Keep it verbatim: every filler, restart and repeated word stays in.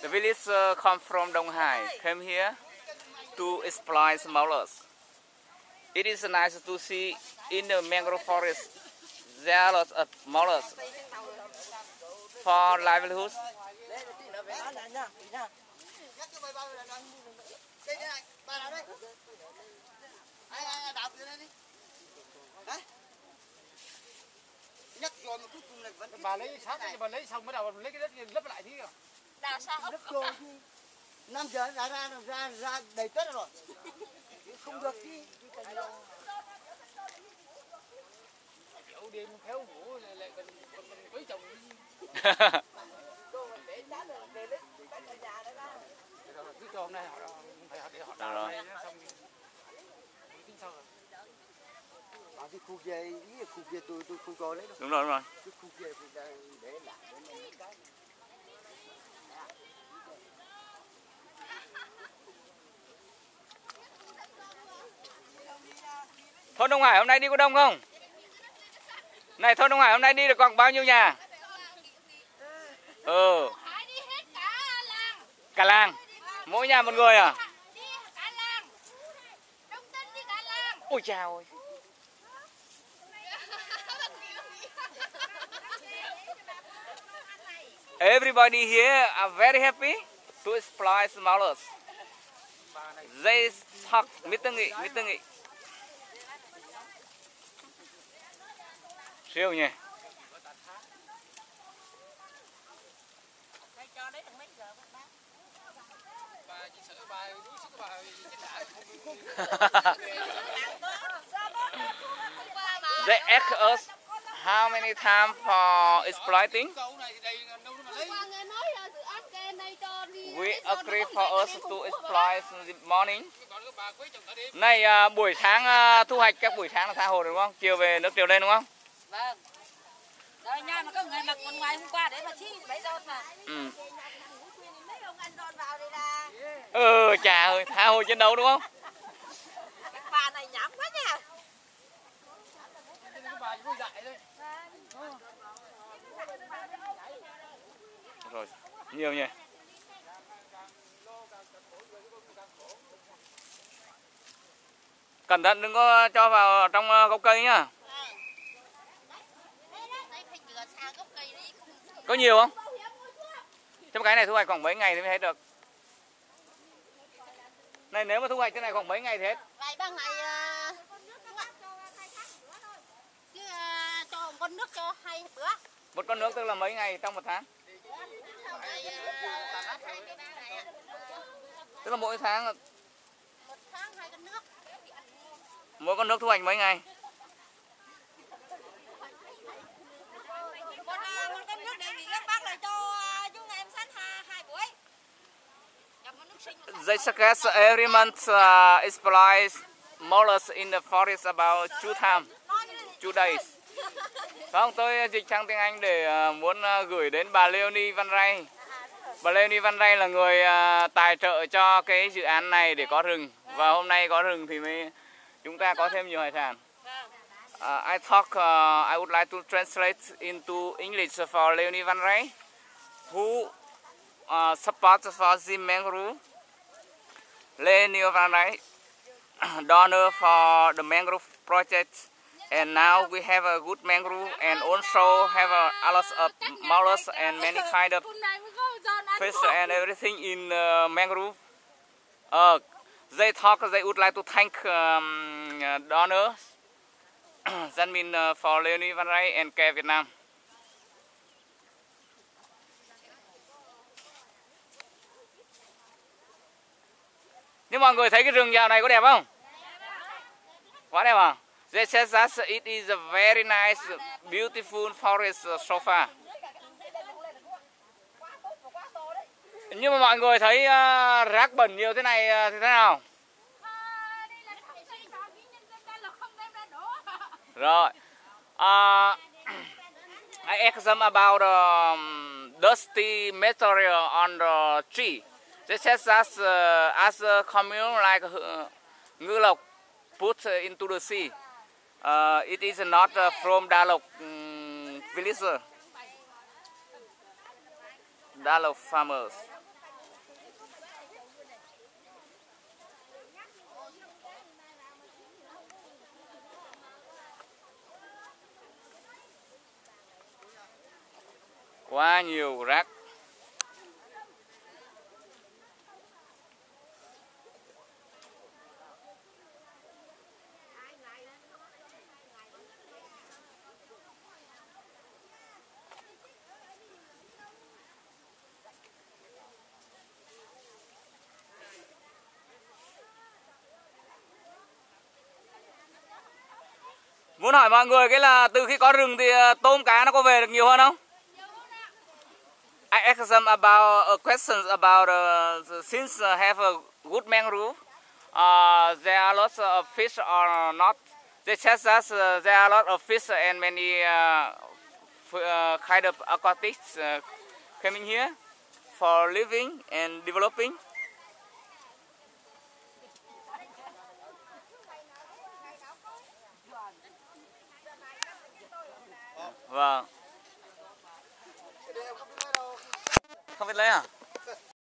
The villagers come from Dong Hai, came here to explore smallers. It is nice to see in the mangrove forest there are lots of mollusks for livelihood. Bà lấy sát thì bà lấy xong bắt đầu lấy cái đất lấp lại thế kìa. Đào sao ốc rồi năm giờ đã ra ra ra đầy tuyết rồi. Không được đi. Kiểu đêm khéo ngủ lại còn còn cưới chồng. Cứ cho hôm nay họ phải họ để họ đào này xong tính sau rồi. Bảo cái khu kia, ý là khu kia tôi tôi không cho đấy đâu. Đúng rồi, đúng rồi. Cái khu kia tôi để lại. Thôn Đông Hải hôm nay đi có đông không? Này thôn Đông Hải hôm nay đi được khoảng bao nhiêu nhà? Ừ. Cả làng. Mỗi nhà một người à? Ôi chào ơi. Everybody here are very happy to explore smallers. They talk meeting nghị, meeting nghị. Siêu nhỉ. They ask us how many time for exploiting. We agree for us to exploit in the morning. Này à, buổi sáng à, thu hoạch các buổi sáng là tha hồ đúng không? Chiều về nước triều lên đúng không? Vâng. Rồi nha, mà có người mặc quần ngoài hôm qua để mà chi lấy rôn mà. Ừ. Mấy ông ăn rôn vào đây là. Ừ, chà ơi, tha hồ chiến đấu đúng không? Cái bà này nhảm quá nha. Rồi, nhiều nhỉ. Cẩn thận đừng có cho vào trong gốc cây nhá. Có nhiều không? Trong cái này thu hoạch khoảng mấy ngày thì mới hết được? Này nếu mà thu hoạch cái này khoảng mấy ngày thì hết? Vài ba ngày chứ cho một con nước cho hai bữa. Một con nước tức là mấy ngày trong một tháng? Tức là mỗi tháng một tháng hai con nước. Mỗi con nước thu hoạch mấy ngày? Một, một con nước đề nghị các bác là cho chúng em sáng hai buổi. They suggest every month uh, exploit mollusks in the forest about two times, two days. Không, tôi dịch sang tiếng Anh để uh, muốn uh, gửi đến bà Leonie Van Ray. Bà Leonie Van Ray là người uh, tài trợ cho cái dự án này để có rừng. Và hôm nay có rừng thì mới chúng ta có thêm nhiều hải sản. Uh, I talk, uh, I would like to translate into English for Leonie Van Ray, who uh, supports for the mangrove. Leonie Van Ray, donor for the mangrove project, and now we have a good mangrove and also have a, a lot of mollusks and many kind of fish and everything in uh, mangrove. Uh, they talk, they would like to thank um, uh, donors. That means uh, for Leonie Van Ray and Care Vietnam. Nhưng mọi người thấy cái rừng dạo này có đẹp không? Quá đẹp à? They said that it is a very nice, beautiful forest so far. Nhưng mà mọi người thấy uh, rác bẩn nhiều thế này uh, thì thế nào? Rồi. Uh, I asked them about um, dusty material on the tree. They said that uh, as a commune like uh, Ngư Lộc put uh, into the sea, uh, it is not uh, from Đa Lộc um, villager, Đa Lộc farmers. Quá nhiều rác. Muốn hỏi mọi người cái là từ khi có rừng thì tôm cá nó có về được nhiều hơn không? I asked them about uh, questions about uh, since uh, have a good mangrove, uh, there are lots of fish or not. They tell us uh, there are a lot of fish and many uh, uh, kind of aquatics uh, coming here for living and developing. Vâng. Không biết lấy à?